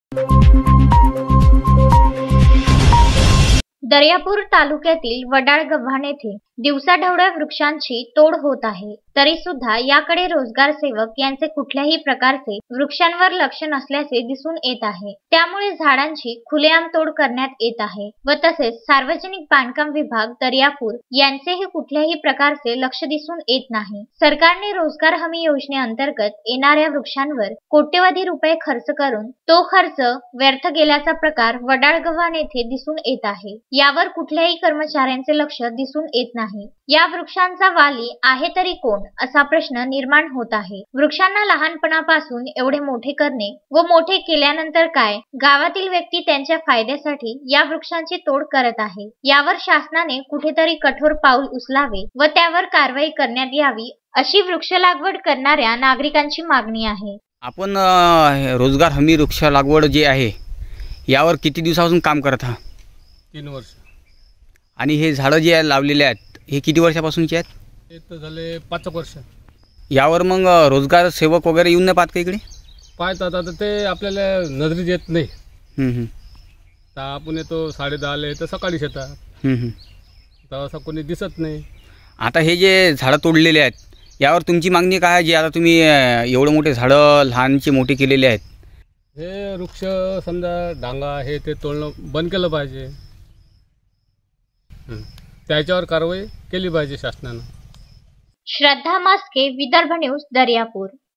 दर्यापूर तालुक्यातील वडाळगव्हाण येथे दिवसाढवळ्या वृक्षांची तोड होत आहे, तरी सुद्धा याकडे रोजगार सेवक यांचे कुठल्याही प्रकारचे वृक्षांवर लक्ष नसल्याचे दिसून येत आहे। त्यामुळे झाडांची खुलेआम तोड करण्यात येत आहे व तसेच सार्वजनिक बांधकाम विभाग दर्यापूर यांचेही कुठल्याही प्रकारचे लक्ष दिसून येत नाही। सरकारने रोजगार हमी योजनेअंतर्गत येणाऱ्या वृक्षांवर कोट्यवधी रुपये खर्च करून तो खर्च व्यर्थ गेल्याचा प्रकार वडाळगव्हाण येथे दिसून येत आहे। यावर कुठल्याही कर्मचाऱ्यांचे लक्ष दिसून येत नाही। या वृक्षांचा वाली आहे तरी कोण असा प्रश्न निर्माण होत आहे। वृक्षांना लहानपणापासून एवढे मोठे करणे व मोठे केल्यानंतर काय, गावातील व्यक्ती त्यांच्या फायद्यासाठी या वृक्षांची तोड करत आहे। यावर शासनाने कुठेतरी कठोर पाऊल उचलावे व त्यावर कारवाई करण्यात यावी अशी वृक्ष लागवड करणाऱ्या नागरिकांची मागणी आहे। आपण रोजगार हमी वृक्ष लागवड जे आहे यावर किती दिवसापासून काम करत आहात? 3 वर्ष। आणि हे झाडं जे लावलेले आहेत हे किती वर्षापासूनचे आहेत? हे तर झाले 5 वर्ष। यावर मग रोजगार सेवक वगैरे येऊन नाही पाहत का इकडे? पाहतात, आता ते आपल्याला नजरेत येत नाही। तर आपण येतो 10:30 तर सकाळीच येतात, तर असं कोणी दिसत नाही। आता हे जे झाडं तोडलेले आहेत यावर तुमची मागणी काय आहे? जे आता तुम्ही एवढे मोठे झाडं लहानचे मोठे केलेले आहेत, हे वृक्ष समजा डांगा हे ते तोडणं बंद केलं पाहिजे, त्याच्यावर कारवाई केली पाहिजे शासनानं। श्रद्धा मस्के, विदर्भ न्यूज, दर्यापूर।